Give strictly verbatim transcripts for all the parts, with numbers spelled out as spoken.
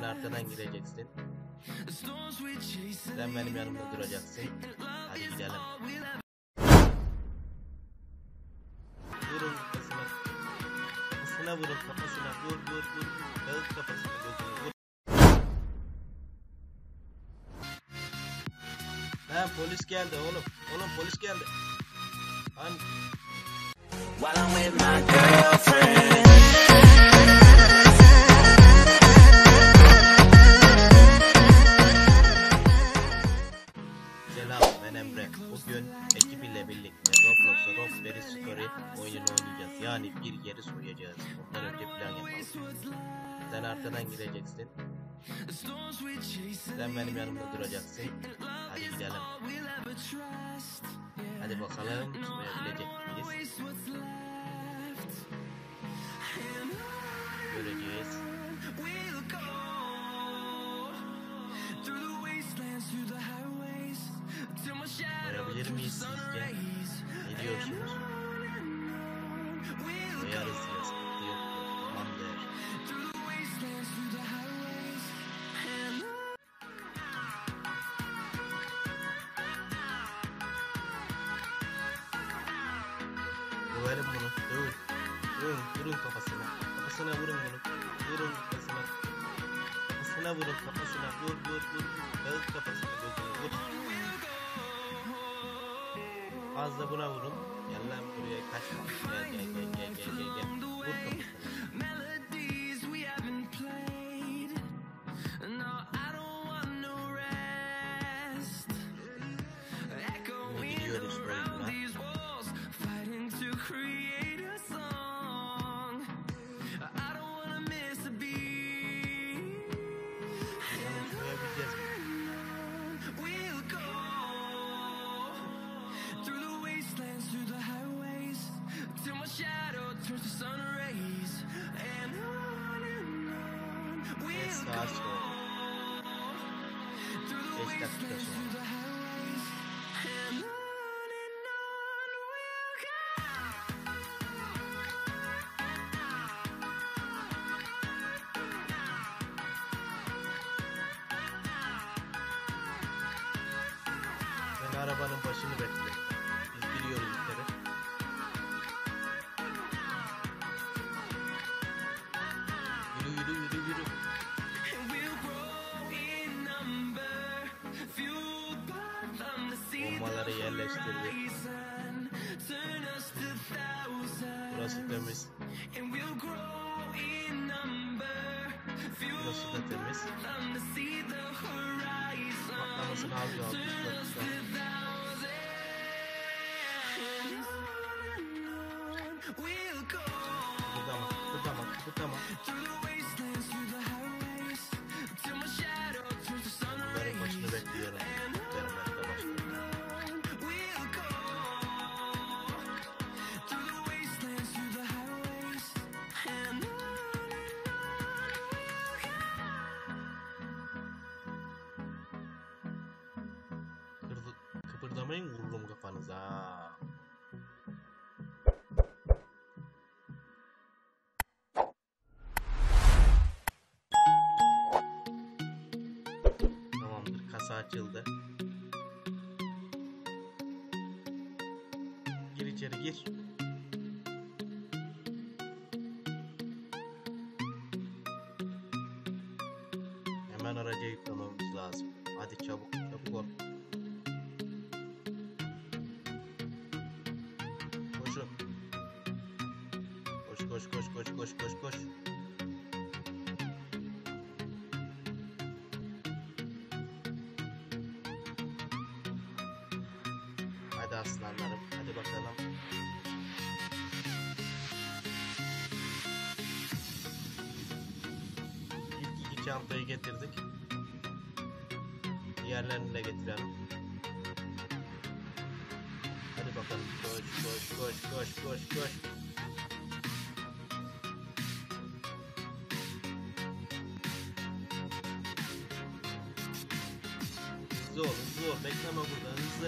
arkadan gireceksin. Sen benim yanımda duracaksın. Hadi gidelim. Vurun kafasına. Kafasına vurun kafasına. Vur vur vur. Dağıt kafasına gözünü vur. Ha polis geldi oğlum. Oğlum polis geldi. Hani? While I'm with my girlfriend. Selam, ben Emre. Bugün ekip ile birlikte Roblox'a Robberry Story oyununu oynayacağız. Yani bir yeri soyacağız. Ondan önce plan yapalım. Sen arkadan gireceksin. Sen benim yanımda duracaksın. Hadi gidelim. Hadi bakalım soyabilecek miyiz? Göreceğiz. Soyabilir miyiz sizce? Ne diyorsunuz? Soyarız ya, sıkıntı yok. Tamamdır. Dövelim bunu, dövün. Vurun, vurun kafasına. Kafasına vurun bunu. Vurun kafasına. Kafasına vurun kafasına. Vur, vur, vur. Dağıt kafasına gözünü vur. Az da buna vurun. Gel lan buraya kaçma. Gel gel gel gel gel gel gel. Vur kafasına. Gidiyoruz oyuna. Saat sonra. beş dakika sonra. Ben arabanın başını bekliyorum. Biz gidiyoruz yukarı. Yürü yürü yürü yürü. Bombaları yerleştirdik. Burası temiz. Burası da temiz. Patlamasını az kaldı. Kıpırdama, kıpırdama, kıpırdama. Bunların başını bekliyorum. Vermekle başlıyorum. Kırdı, kıpırdamayın vururum kafanıza. Tamamdır, kasa açıldı. Gir içeri gir. Hemen araca yüklememiz lazım. Hadi çabuk çabuk ol. Koşun. Koş koş koş koş koş koş koş. Hadi aslanlarım, hadi bakalım. İlk iki çantayı getirdik. Diğerlerini de getirelim. Hadi bakalım, koş koş koş koş koş koş. Hızlı ol, hızlı ol, bekleme burada, hızlı.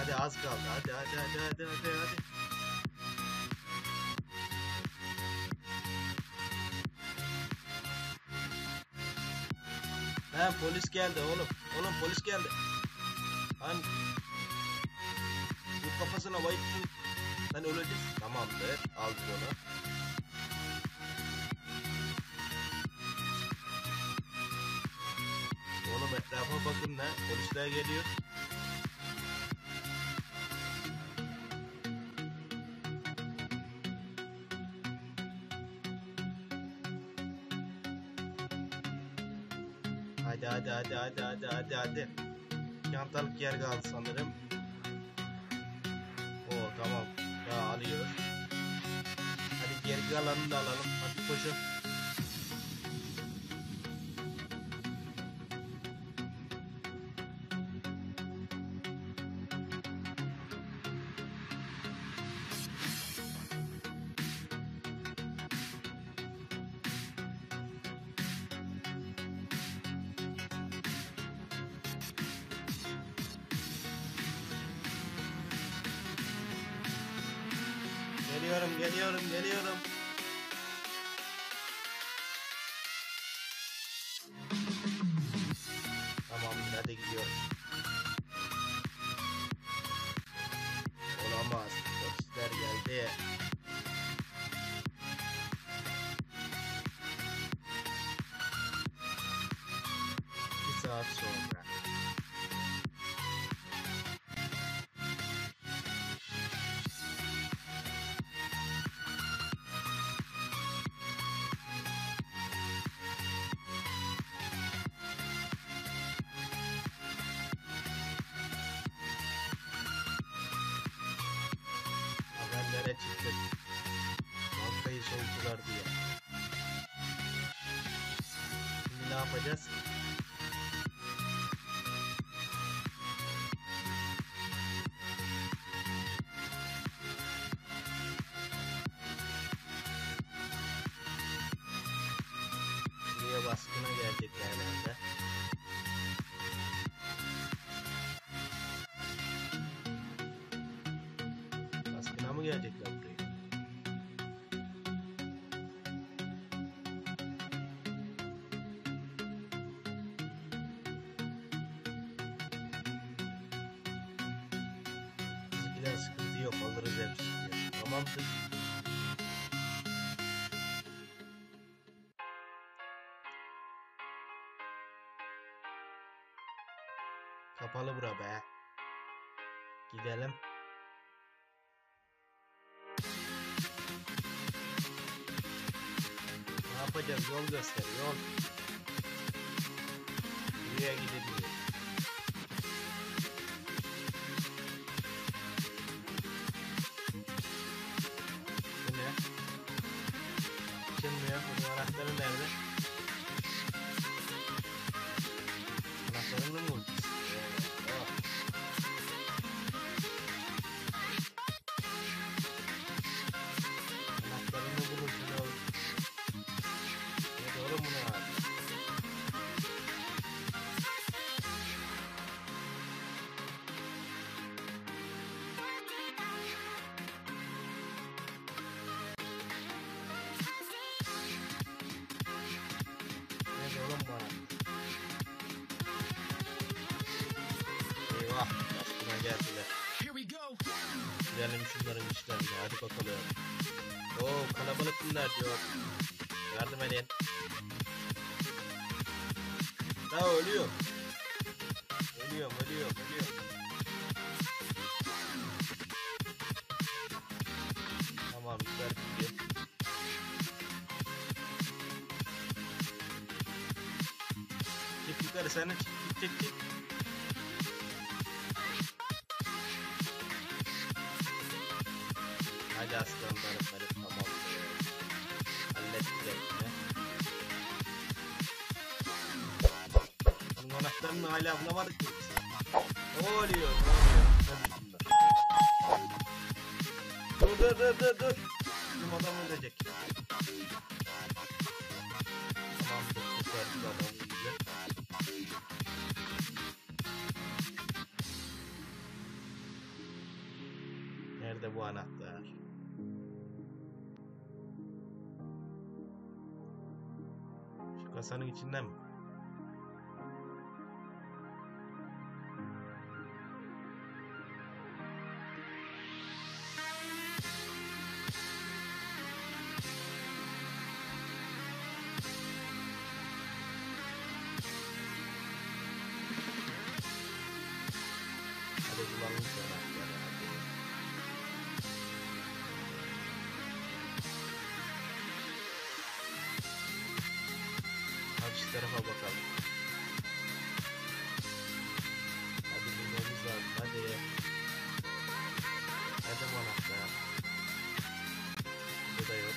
Hadi az kaldı. Hadi hadi hadi hadi hadi hadi. Ha polis geldi oğlum. Oğlum polis geldi. Hani bu kafasına bayıttın. Sen öleceksin. Tamamdır. Aldık onu. Oğlum etrafa bakın lan. Polisler geliyor. Hadi hadi hadi hadi hadi hadi hadi. Çantalık yer kaldı sanırım. Oo tamam. Daha alıyoruz. Hadi geri kalanını da alalım. Hadi koşun. Geliyorum, geliyorum, geliyorum. Tamamdır, hadi gidiyoruz. Olamaz, polisler geldi. Bir saat sonra. Haberlere çıktık. Bankayı soydular diye. Şimdi ne yapacağız? Buraya baskına gelecekler herhalde. Baskına mı gelecekler buraya? Bizimkiler sıkıntı yok, alırız hepsini. Tamamdır. Kapalı bura be. Gidelim. Ne yapacağız? Yol göster, yol. Buraya gidelim. Bu ne? Açılmıyor. Bunun anahtarı nerede? Anahtarını mı bulduk? Oh. Anahtarını bulursun oğlum. Ne doğru mu ne abi? Ne oğlum bana? Eyvah, baskına geldiler. Gidelim şunların işlerine, hadi bakalım. Oo, kalabalık bunlar diyor. Yardım edin. Daha ölüyor. Ölüyorum, ölüyorum, ölüyorum. Tamam, güzel gidiyor. Çık yukarı, sen de çık, çık, çık, çık. Hadi aslanlarım benim, tamam. Hallettik hepsini. Bunun anahtarını hala bulamadık mı? Ne oluyor? Ne oluyor? Dur dur dur dur dur. Bizim adam ölecek. Tamamdır. Kurtardık adamımızı. Nerede bu anahtar? Şu kasanın içinden mi? Hadi bulalım şu anahtarı. Hadi. Hadi şu tarafa bakalım. Hadi bulmamız lazım. Hadi. Nerede bu anahtar? Burada yok.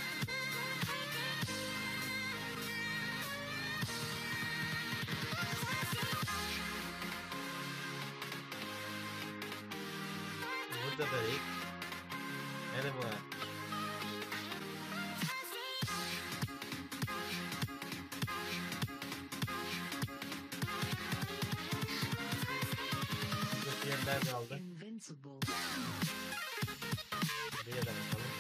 Burada da değil. Nerede bu anahtar? Bu yerler kaldı. Buraya da bakalım.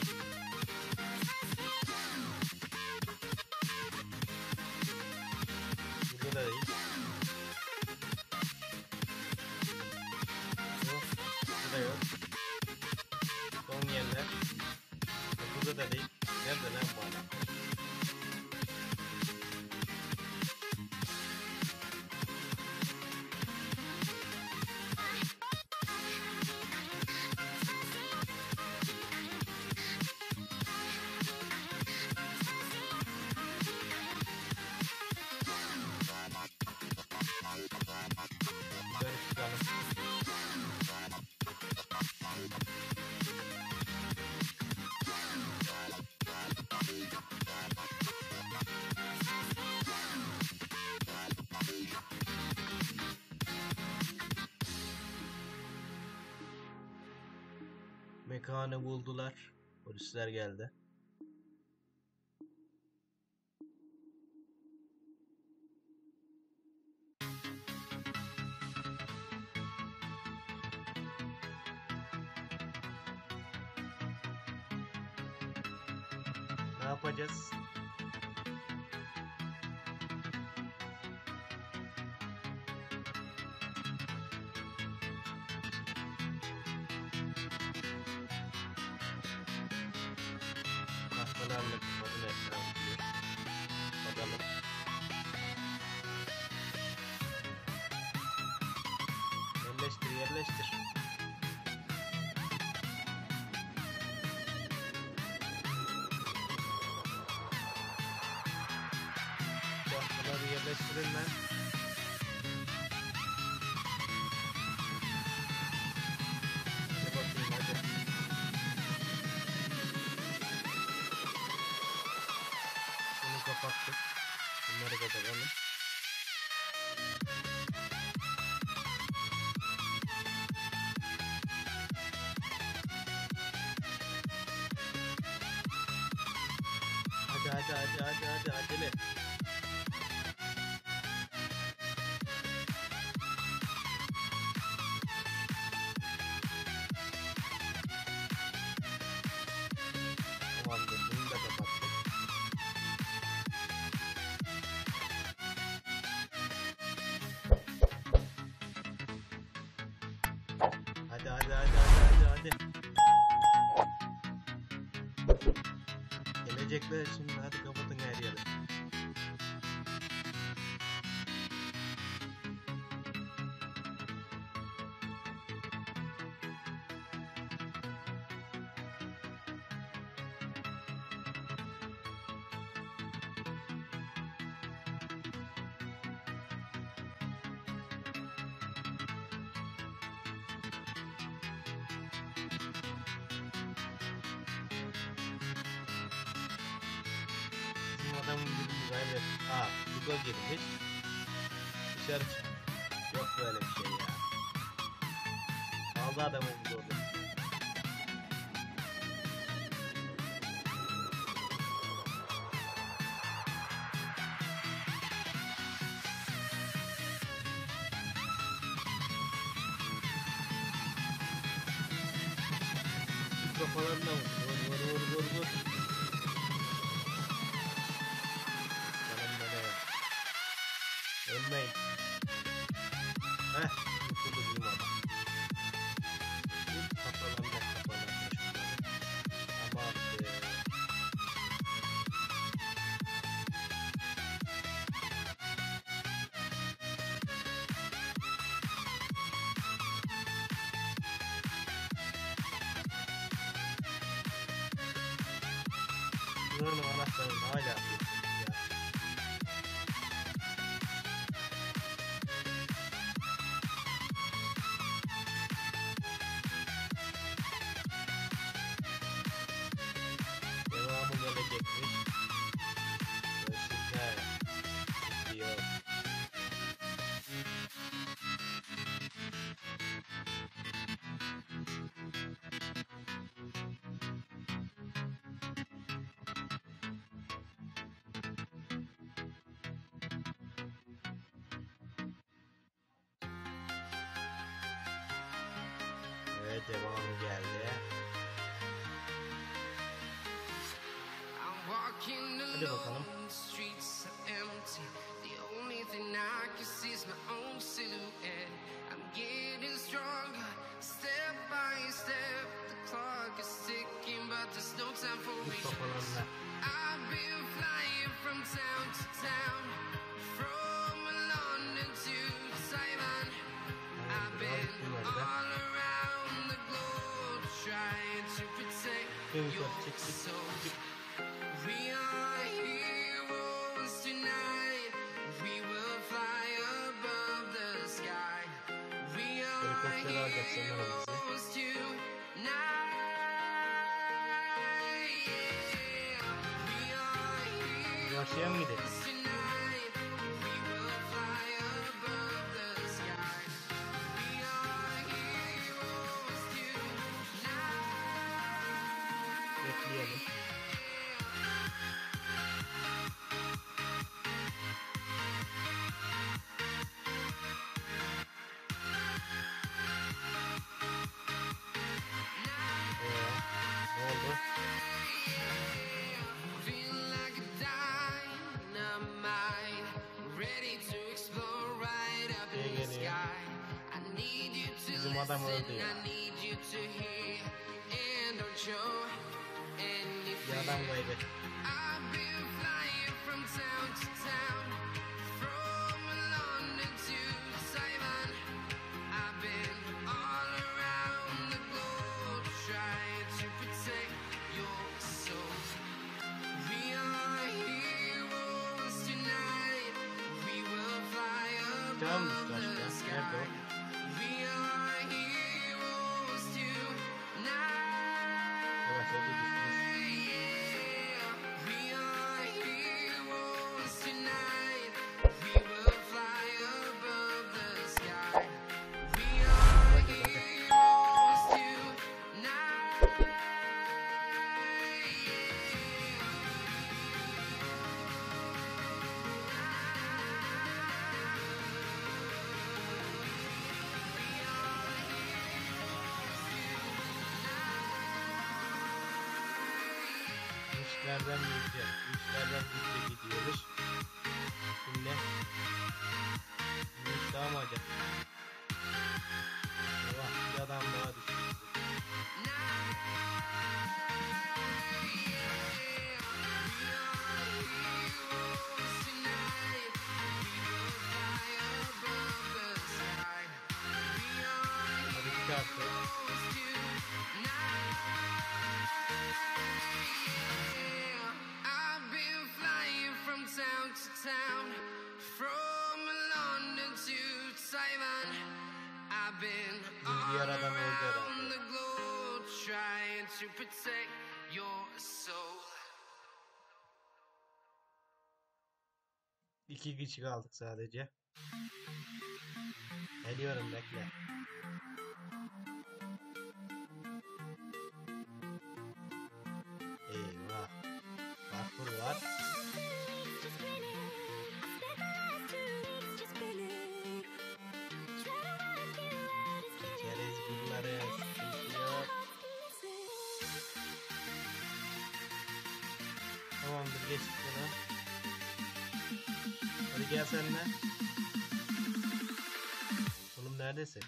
Burada da değil. Yok. Burada yok. Son yerler. Burada da değil. Nerede lan bu adam? Yukarı çıkalım. Mekanı buldular. Polisler geldi. Ne yapacağız? Tahtalarla kapının etrafı diyor. Bakalım. Yerleştir, yerleştir. Tahtaları yerleştirin lan. Hadi bakayım hadi. Bunu kapattık. Bunları kapatalım. Hadi hadi hadi hadi hadi acele. Tamamdır, bunu da kapattık. Hadi hadi hadi hadi hadi hadi. Gelecekler şimdi, hadi kapatın her yeri. Bizim adamın birini kaybet. Aa, Hugo girmiş. Dışarı çık. Yok böyle bir şey ya. Aldı adamı Hugo'da. kafalarına vur. Vur vur vur vur vur. Canım benim. Ölmeyin. Heh. Kurtuldu bizim adam. İlk kafalarına kafalarına şunları. Tamam be. Buranın anahtarını hala yapıyorsunuz ya. Devamı gelecekmiş. Görsünler. Diyor. Evet, devamı geldi. Hadi bakalım. Bu kafalarına. Çık çık çık çık. We are heroes tonight. We will fly above the sky. We are heroes tonight. We are heroes tonight. We will fly above the sky. We are heroes tonight. Bekleyelim. Bizim adam öldü ya. Bir adam kaybetti. Tamam mı işte? Nerede o? Evet, öyle düşmüş. İşlerden yüzde, işlerden yüzde gidiyoruz. Şimdi bir iş daha mı acaba? Eyvah, bir adam daha düştü. Hadi çıkarttı. Town from London to Taiwan. I've been all around the globe trying to protect your soul. İki kişi kaldık sadece. Geliyorum, bekle. Eyvah. Parkur var. Çerez bunları sıkıntı yok. Tamamdır, geçtik bunu. Hadi gel seninle. Oğlum neredesin?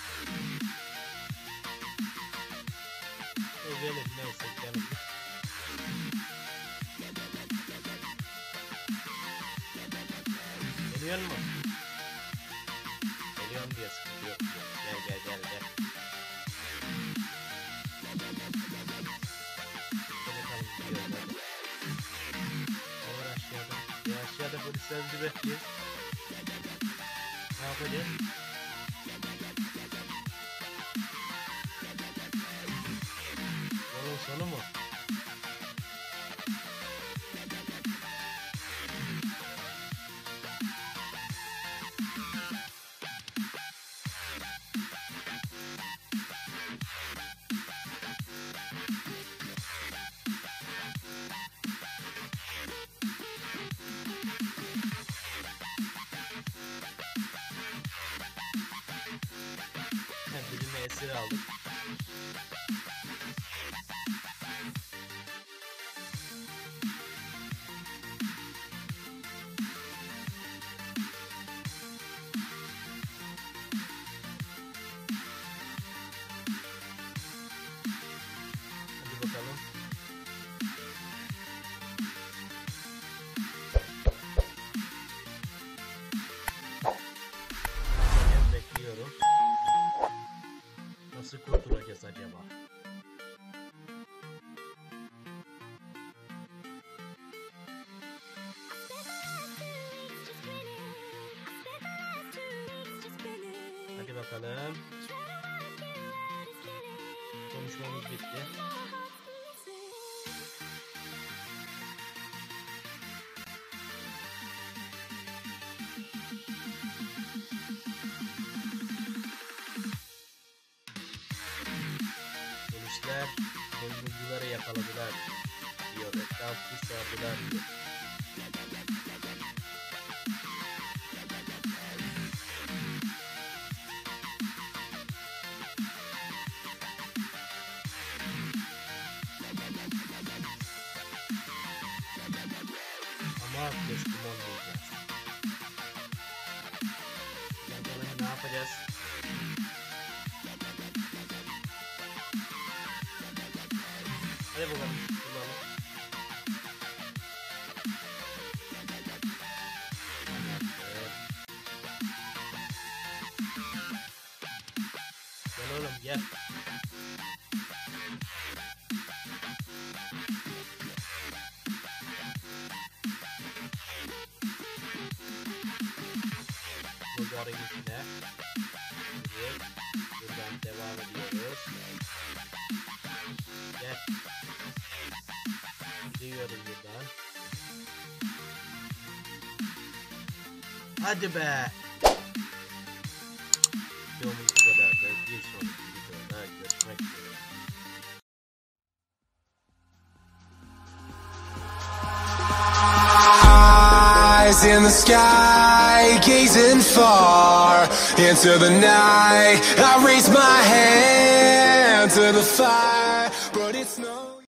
O gelir neyse gelin. Geliyor mu? Geliyorum diye sıkıntı yok. Gel gel gel gel. Bakalım gidiyoruz hadi. Olur aşağıda. Ya aşağıda polisler bizi bekliyor. Ne yapacağız? Onun sonu mu? Birini esir aldık. Hadi bakalım. Ben bekliyorum. Nasıl kurtulacağız acaba? Hadi bakalım. Konuşmamız bitti. Polisler boynuzcuları yakaladılar diyor. Etrafı sardılar diyor. Ama teslim olmayacağız. Bakalım ne yapacağız? Hadi bakalım. Kullanalım. Gel oğlum gel. Bulgar'ın içine. Evet. Buradan devam ediyoruz. Gel. Gidiyoruz buradan. Hadi be. Videomuz bu kadardı. Bir sonraki videoda görüşmek üzere. Eyes in the sky, gazing far into the night. I raise my hand to the fire.